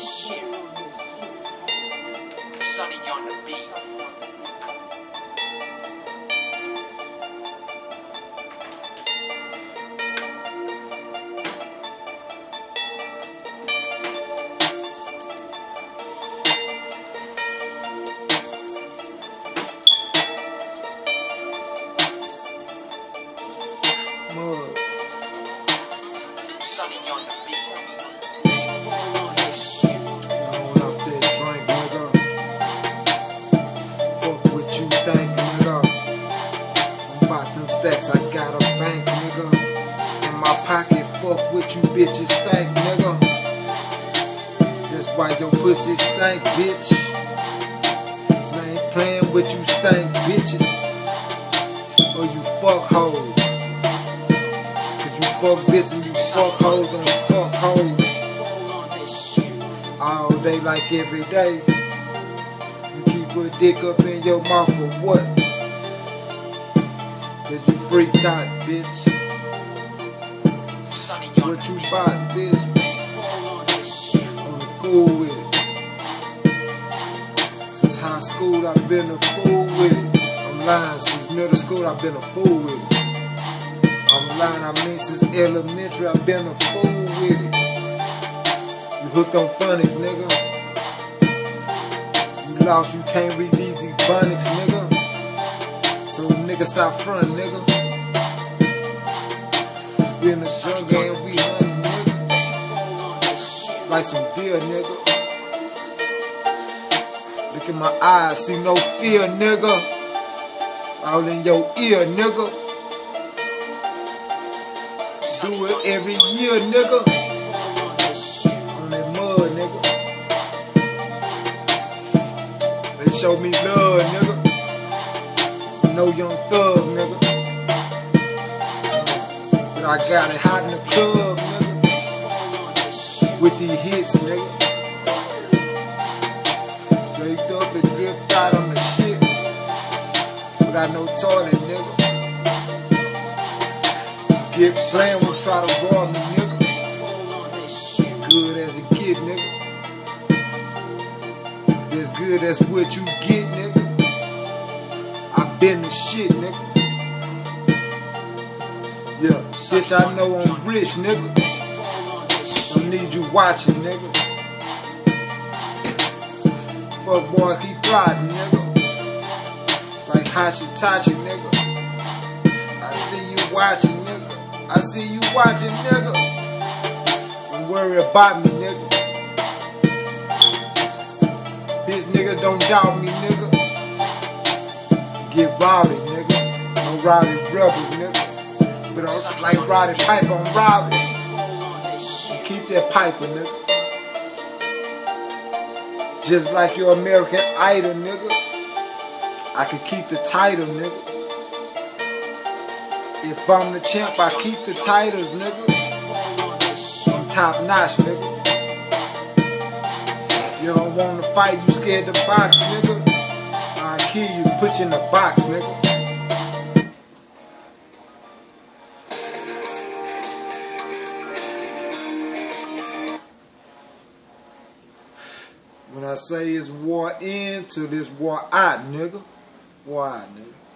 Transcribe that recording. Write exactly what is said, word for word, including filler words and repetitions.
this shit. Sonny on the beat. Mud. Sonny on the beat. Going off that drink, nigga. Fuck what you think, nigga. I'm about them stacks, I got a bank, nigga. In my pocket, fuck what you bitches think, nigga. That's why your pussy stank, bitch. I ain't playing with you stank bitches. Or you fuck hoes. Fuck bitch and you fuck hoes and fuck hoes all day like every day. You keep a dick up in your mouth for what? Cause you freaked out, bitch. What you bought, bitch? I'm cool with it. Since high school I've been a fool with it. I'm lying, since middle school I've been a fool with it. I'm lying, I mean since elementary I've been a fool with it. You hooked on phonics, nigga. You lost, you can't read these ebonics, nigga. So nigga stop frontin', nigga. We in the jungle and we huntin', nigga. Like some deer, nigga. Look in my eyes, see no fear, nigga. All in your ear, nigga. Do it every year, nigga. On that mud, nigga. They show me love, nigga. No young thug, nigga. But I got it hot in the club, nigga. With these hits, nigga. Baked up and dripped out on the shit. Without no toilet, nigga. Get playing when try to rob me, nigga. Good as it get, nigga. As good as what you get, nigga. I been the shit, nigga. Yeah, bitch, I know I'm rich, nigga. Don't need you watching, nigga. Fuck boy, keep plotting, nigga. Like Hashitachi, nigga. I see you watching, nigga. I see you watching, nigga. Don't worry about me, nigga. Bitch, nigga, don't doubt me, nigga. Get rowdy, nigga. No rowdy brothers, nigga. But I'm like Roddy Piper, I'm rowdy. Keep that piper, nigga. Just like your American Idol, nigga. I can keep the title, nigga. If I'm the champ, I keep the titles, nigga. I'm top notch, nigga. You don't wanna fight, you scared to box, nigga. I'll kill you, put you in the box, nigga. When I say it's war in, till this war out, nigga. War out, nigga.